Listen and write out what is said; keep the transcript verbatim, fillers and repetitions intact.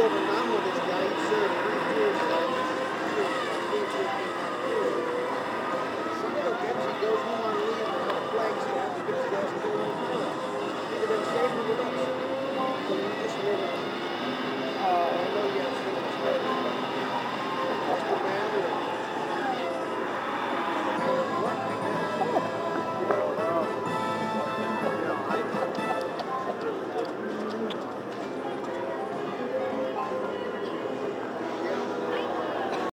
over and done with this guy. He served three years ago. Some of the games he goes